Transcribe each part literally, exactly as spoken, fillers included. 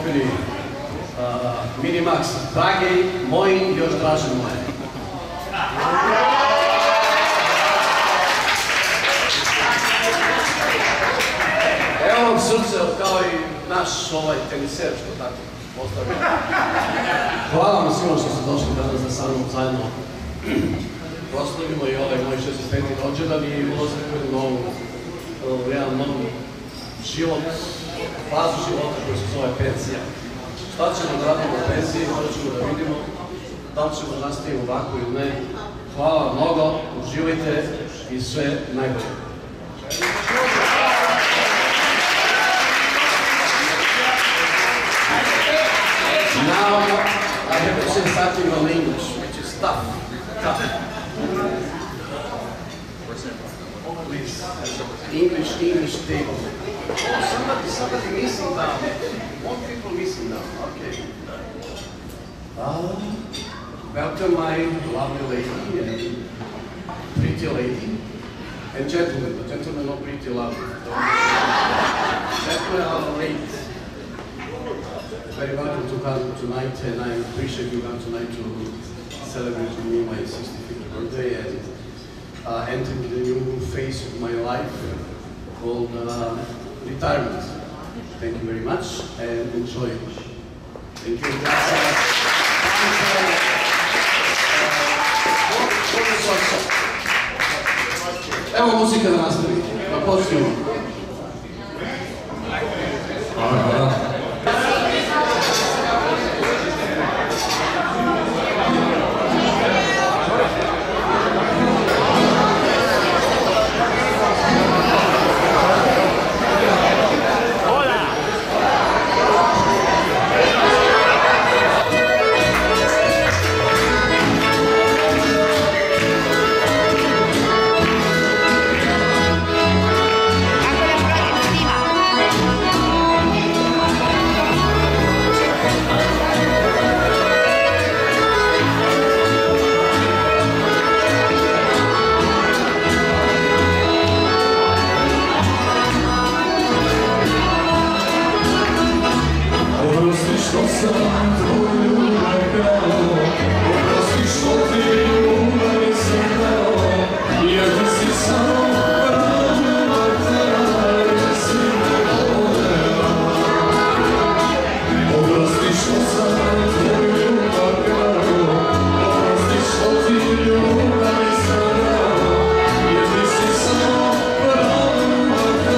popili Minimax, dragi moji, još draže moje. Evo vam srce, kao i naš ovaj teniser, što tako postavio. Hvala vam svima što ste došli danas da sa mnom zajedno proslavimo i ovaj moj šesnaesti rođendan i ulazak u novu, jedan novi život, fazu života koja se zove penzija. Šta ćemo da radimo u penziji, morat ćemo da vidimo, da li ćemo nastaviti ovako ili ne. Hvala vam mnogo, uživajte i sve najbolje. Now, I have to say something on English, which is tough. Tough. Please. English, English table. Oh, somebody, somebody missing down. One people missing down. Okay. Uh, welcome my lovely lady and pretty lady. And gentlemen, but gentlemen not pretty lovely. Gentlemen are late. Very welcome to come tonight, and I appreciate you come tonight to celebrate with me my sixty-fifth birthday and uh, enter the new phase of my life called uh, retirement. Thank you very much and enjoy. Thank you. Evo muzika da nastavi. Pa počnemo.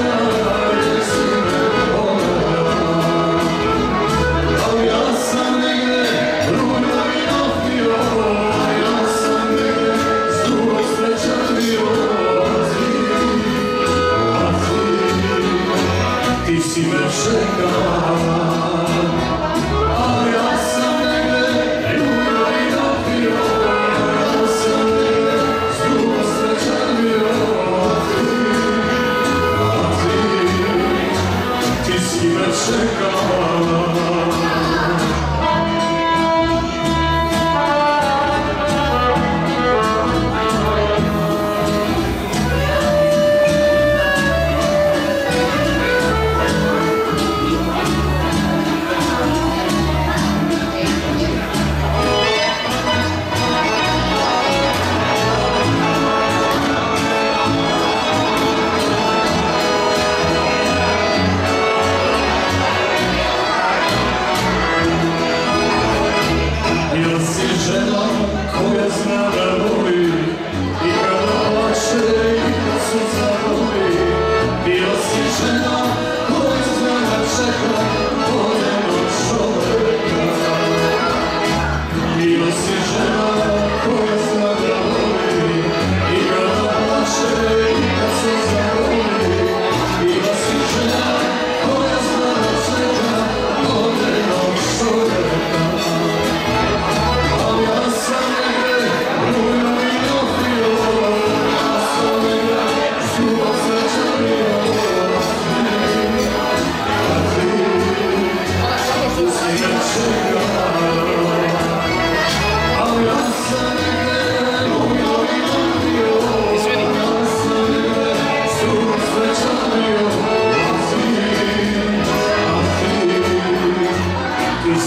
Sunday.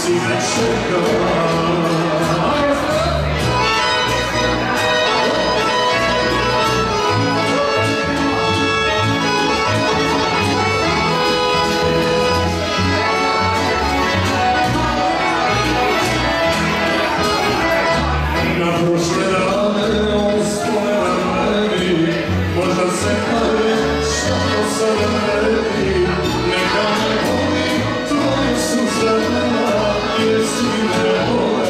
si me čekala. Na prošle dane osvojila meni, možda se kaže šta to sada vredi. Neka me voli tvoje suze, jer si me vole.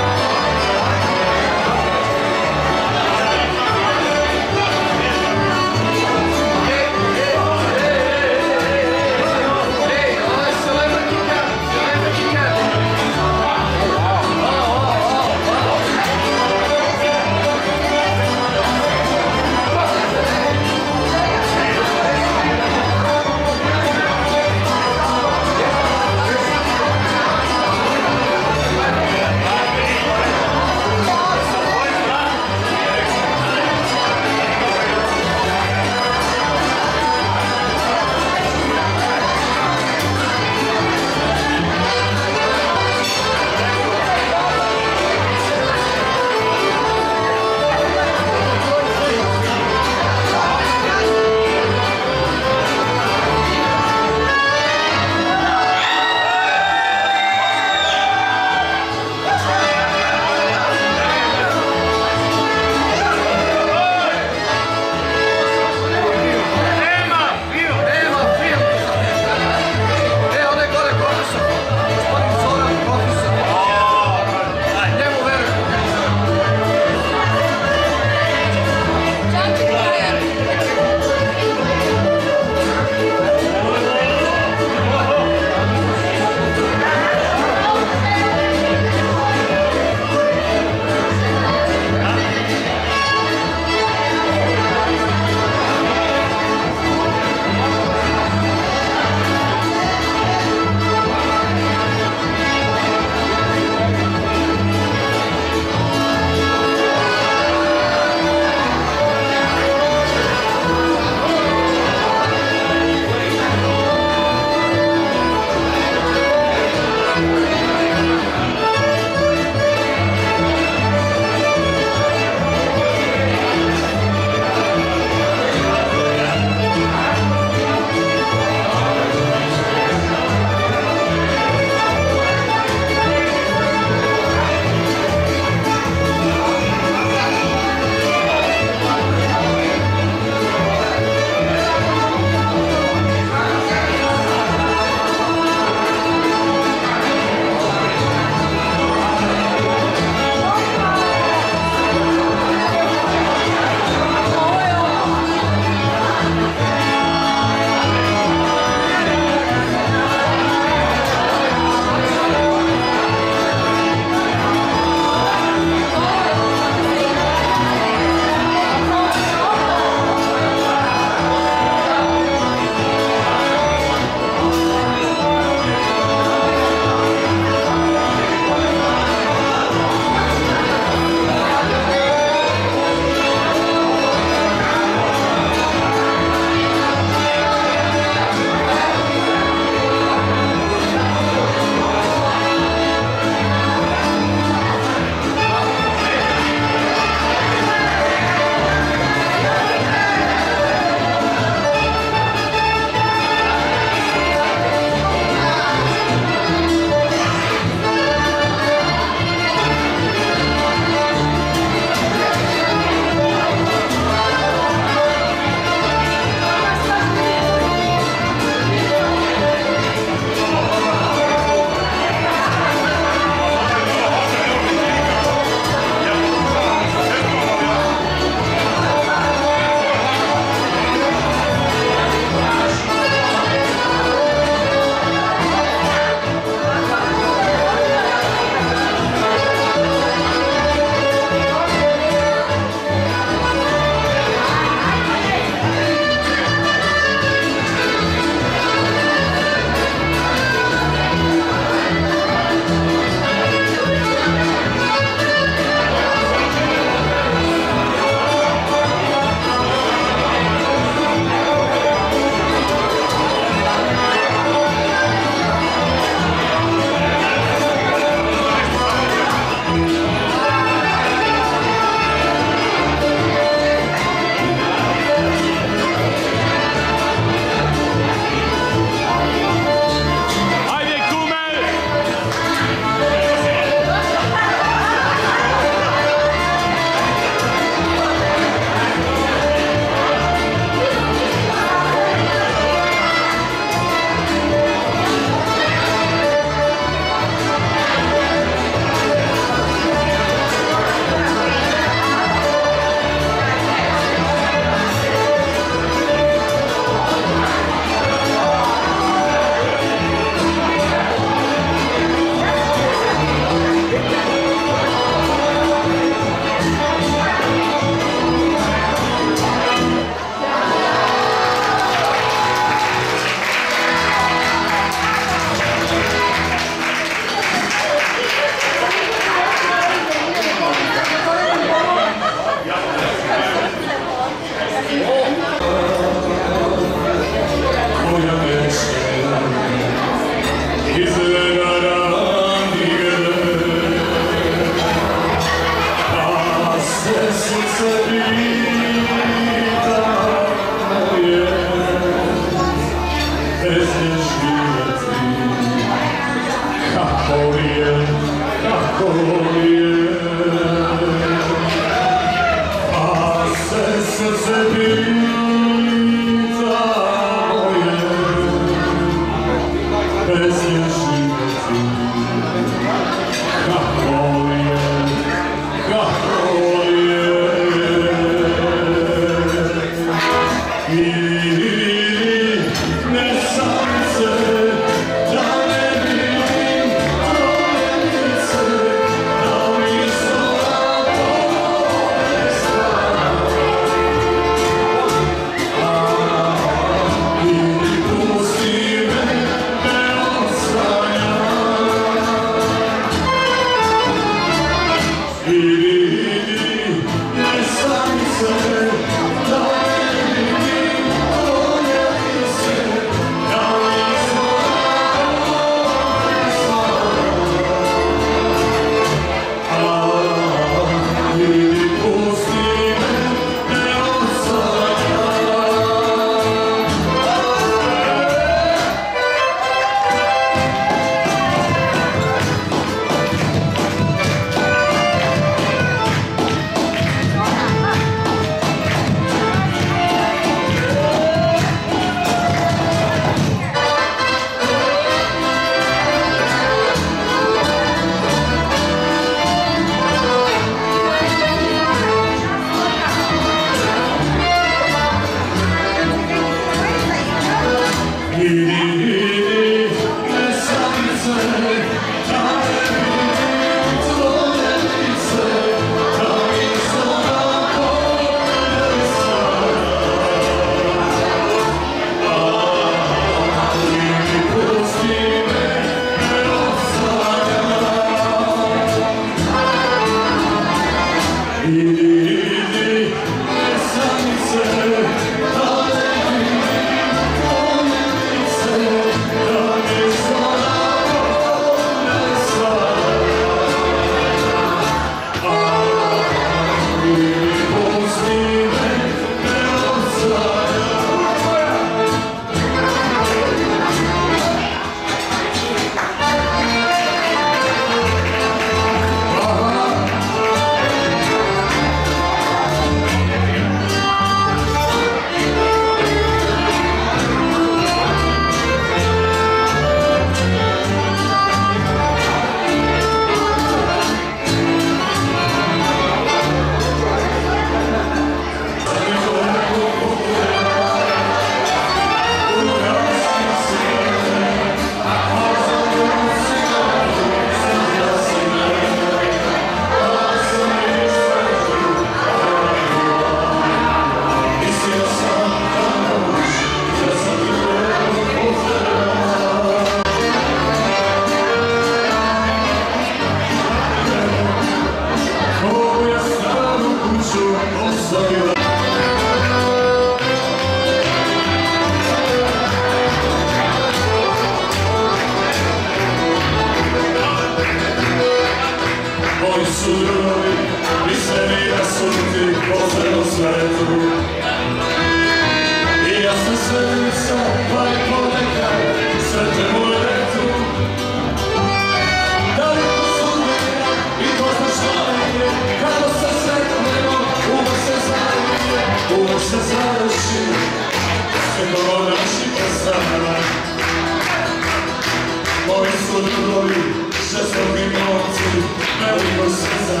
ljubavi, žestoki novci, veliko srca.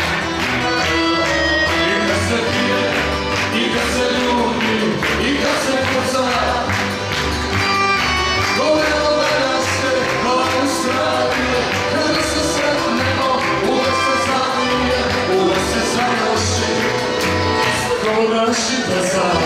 I kad se pije, i kad se ljubi, i kad se kuca, govorilo gleda se, glavu stravije, kada se sretnemo, uvek se zavije, uvek se završi, ko naši pesa.